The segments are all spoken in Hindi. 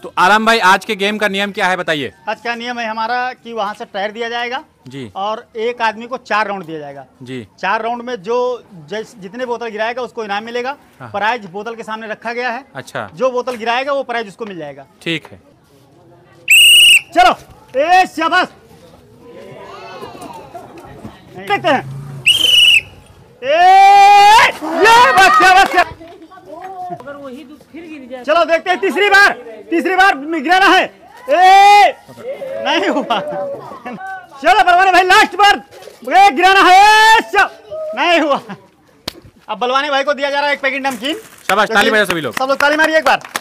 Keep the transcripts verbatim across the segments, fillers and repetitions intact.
तो आलम भाई आज के गेम का नियम क्या है बताइए। आज का नियम है हमारा कि वहां से टायर दिया जाएगा जी, और एक आदमी को चार राउंड दिया जाएगा जी। चार राउंड में जो जितने बोतल गिराएगा उसको इनाम मिलेगा। हाँ। प्राइज बोतल के सामने रखा गया है। अच्छा, जो बोतल गिराएगा वो प्राइज उसको मिल जाएगा। ठीक है, चलो ए शाबाश देखते हैं। ए ये बस शाबाश। अगर वही दूध फिर गिर जाए। चलो देखते हैं तीसरी बार तीसरी बार गिराना है। ए नहीं हुआ। चलो बलवाने भाई लास्ट बार गिराना है। नहीं हुआ। अब बलवाने भाई को दिया जा रहा है एक पैकेट नमकीन। शाबाश, ताली बजाओ सभी लोग। सब लोग ताली मारिए एक बार।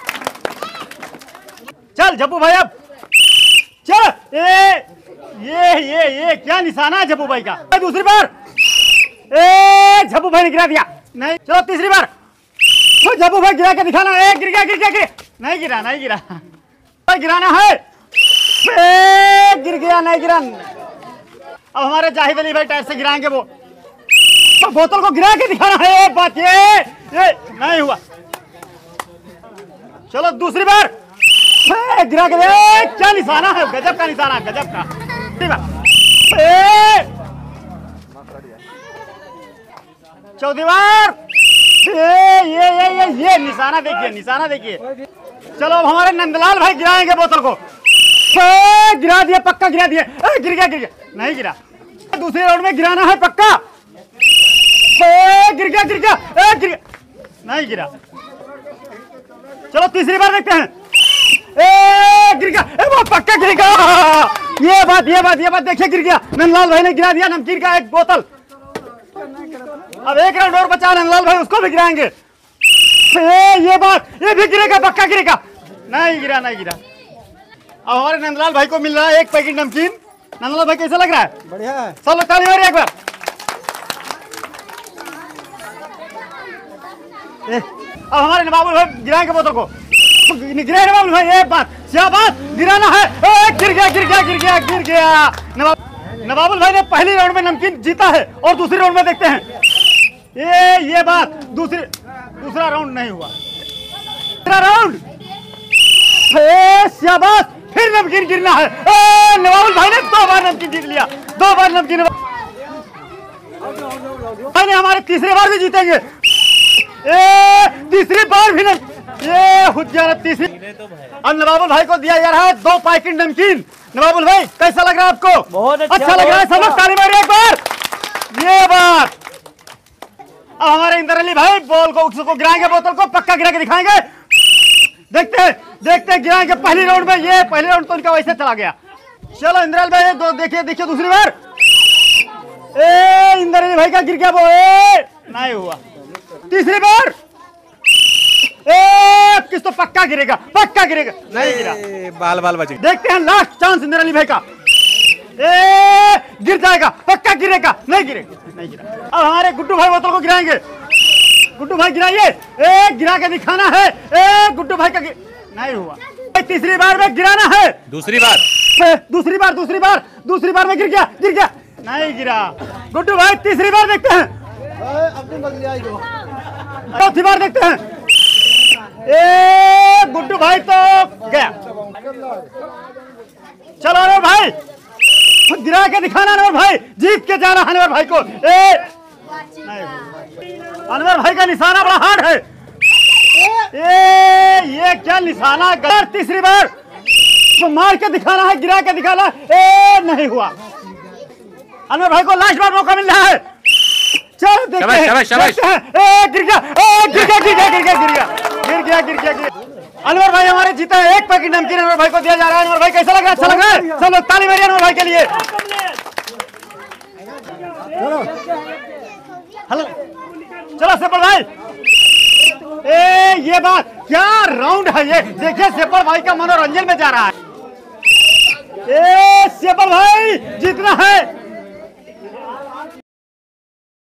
चल जप्पू भाई अब चल। ए ये ये ये क्या निशाना है जप्पू भाई का। दूसरी बार ए जप्पू भाई ने गिरा दिया। नहीं, चलो तीसरी बार तो जप्पू भाई गिरा के दिखाना है। गिर गया गिर गया गिर नहीं गिरा नहीं गिरा गिराना है। ए, गिर गया नहीं गिरा। अब हमारे जाहिद अली भाई टायर से गिराएंगे वो तो बोतल को गिरा के दिखाना है। बात ये, ये नहीं हुआ। चलो दूसरी बार ए, गिरा के ए, क्या निशाना है। गजब का निशाना गजब का। ए, चौथी बार ये ये ये ये ये निशाना देखिए निशाना देखिए। चलो अब हमारे नंदलाल भाई गिराएंगे बोतल को। ए, गिरा दिया पक्का गिरा दिया। ए, गिर गया गिर गया नहीं गिरा। दूसरे राउंड में गिराना है पक्का। ए, गिर गया गिर गया ए, गिर गया नहीं गिरा। चलो तीसरी बार देखते हैं। ए, गिर गया ए, वो पक्का गिर गया। ये बात ये बात ये बात देखिए गिर गया। नंदलाल भाई ने गिरा दिया नमकीन का एक बोतल। अब एक राउंड और बचा नंदलाल भाई उसको भी गिराएंगे। ए, ये बात ये भी गिरेगा पक्का गिरेगा नहीं गिरा नहीं गिरा। अब हमारे नंदलाल भाई को मिल रहा है एक पैकेट नमकीन। नंदलाल भाई कैसा लग रहा है। बढ़िया है। सब लोग ताली मारिए एक बार। ए, अब हमारे नवाबुल भाई गिराएंगे बोतल को। गिरा नवाबुल भाई एक बात क्या बात गिराना है। ए, गिर गया गिर गया गिर गया गिर गया। नवाब नवाबुल भाई ने पहली राउंड में नमकीन जीता है और दूसरी राउंड में देखते हैं। ये ये बात दूसरी दूसरा राउंड नहीं हुआ। तीसरा राउंड शाबाश फिर नमकीन गिरना है। ए, नवाबुल भाई ने दो बार नमकीन जीत लिया। दो बार नमकीन भाई ने हमारे तीसरी बार भी जीतेंगे। ए, तीसरी बार भी नहीं। ये हुज्जत तीसरी। अब नवाबुल भाई को दिया जा रहा है दो पैकेट नमकीन। नवाबुल भाई कैसा लग रहा है आपको। बहुत अच्छा, अच्छा लग रहा है। सब लोग ताली मारिए एक बार। ये बात अब हमारे इंदर अली भाई बॉल को उसको गिराएंगे बोतल को पक्का गिरा के दिखाएंगे। देखते हैं देखते हैं गिराएंगे पहली राउंड में। ये पहली राउंड तो इनका वैसे चला गया। चलो इंदर अली भाई दो देखिए देखिए दूसरी बार। ए इंदर अली भाई का गिर गया वो। ए, नहीं हुआ। तीसरी बार ए किस तो पक्का गिरेगा पक्का गिरेगा नहीं गिरा। बाल बाल बचे। देखते हैं लास्ट चांस इंदर अली भाई का। ए गिर जाएगा पक्का गिरेगा नहीं गिरेगा नहीं गिरा। अब हमारे गुड्डू भाई बोतल को गिराएंगे। गुड्डू भाई गिराइए। ए गिरा के दिखाना है। ए गुड्डू भाई का नहीं हुआ। तीसरी बार में गिराना है। दूसरी बार ए, दूसरी बार दूसरी बार दूसरी बार में गिर गया गिर गया नहीं गिरा। गुड्डू भाई तीसरी बार देखते हैं। चौथी बार देखते हैं। ए गुड्डू भाई तो गया। चलो अनवर भाई गिरा के दिखाना। अनवर भाई जीत के जाना अनवर भाई को। ए अनवर भाई का निशाना बड़ा हार्ड है। ए ये क्या निशाना। तीसरी बार तो मार के दिखाना है गिरा के दिखाना। ए नहीं हुआ। अनवर भाई को लास्ट बार मौका मिल रहा है। चलो देखते हैं, शाबाश, शाबाश। देखते हैं। ए गिर गया ए गिर गया गिर गया गिर गया गिर गया गिर गया गिर गया गिर गया। अनवर भाई हमारे जीता है। एक पैकेट नमकीन अनवर भाई को दिया जा रहा है। अनवर भाई कैसा लग रहा है। अच्छा लग रहा है। सब लोग ताली मारिए अनवर भाई के लिए। हेलो चलो सेपल भाई। ए ये बात क्या राउंड है ये। देखिए सेपल भाई का मनोरंजन में जा रहा है। ए सेपल भाई जीतना है।